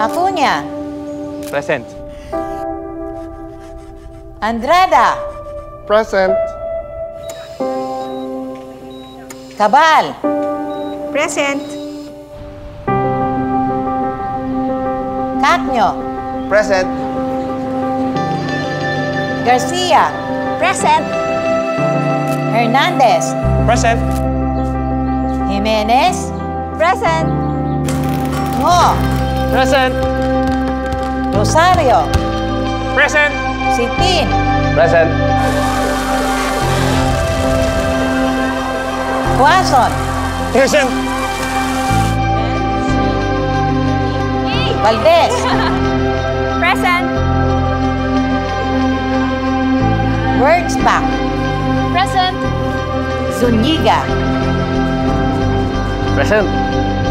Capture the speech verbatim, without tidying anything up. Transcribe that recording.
Acuña. Present. Andrada. Present. Cabal. Present. Cacño. Present. Garcia. Present. Hernandez. Present. Jimenez. Present. Ngo. Present. Rosario. Present. Sitin. Present. Quazon. Present. Valdez. Present. Wordsback. Present. Zuniga. Present.